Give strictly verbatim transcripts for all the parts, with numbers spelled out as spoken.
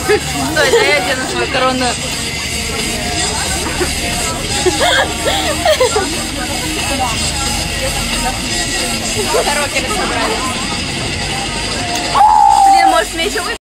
Стой, дай я одену свою корону. Рокеры собрались. Блин, может мне еще вы...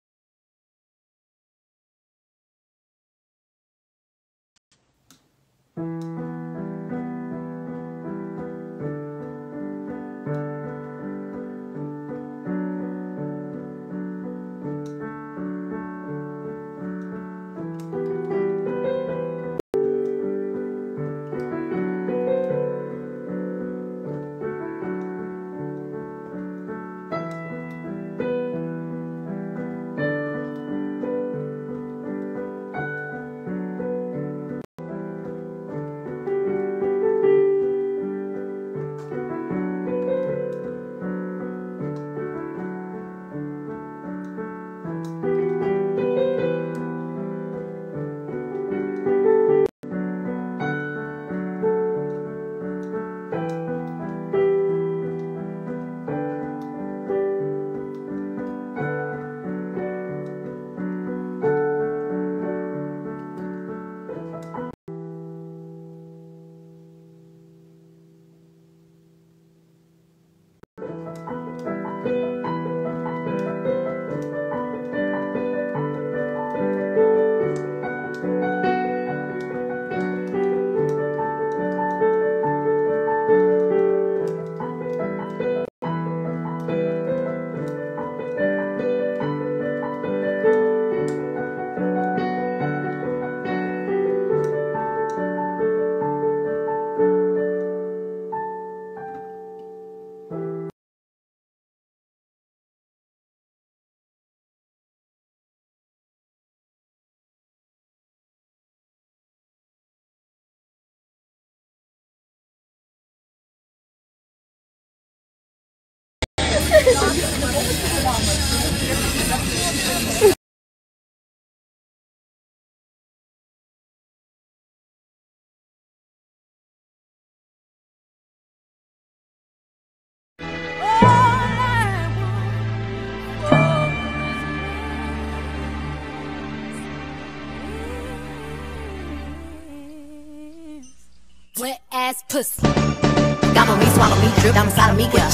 Wet ass pussy. Gobble me, swallow me, drip down inside of me, girl.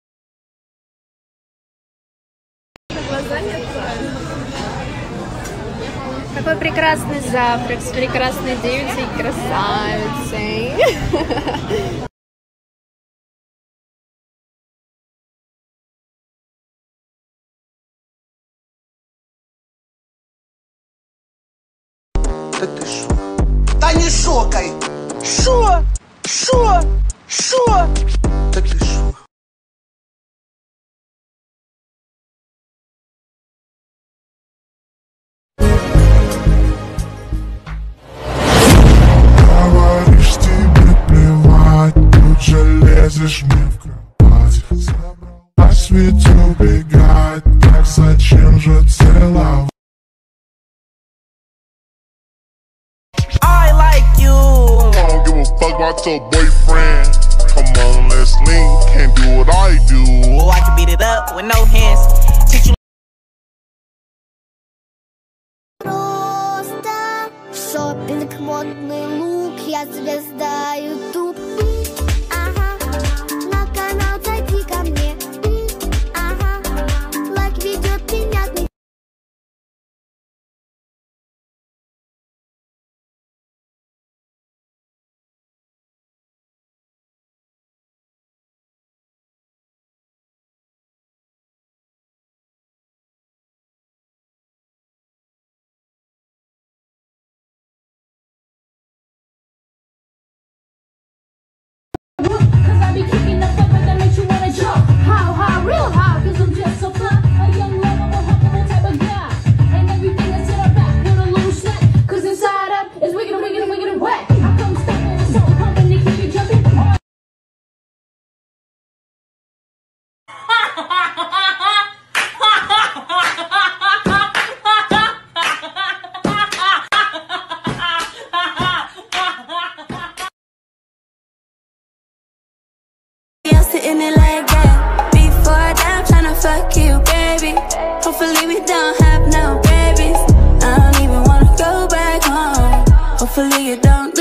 Какой прекрасный завтрак с прекрасной девицей и красавицей. Да ты шо? Да не шокай! Шо? Шо? Шо? Да ты шо? Говоришь, тебе плевать, тут же лезешь мне в кровать. Собралась ведь убегать, так зачем же целовать? I like you. I don't give a fuck about your boyfriend. Come on, let's link, can't do what I do. Oh, I can beat it up with no hands. Teach you. Просто шопинг, модный лук, я звезда ютуб. Hopefully you don't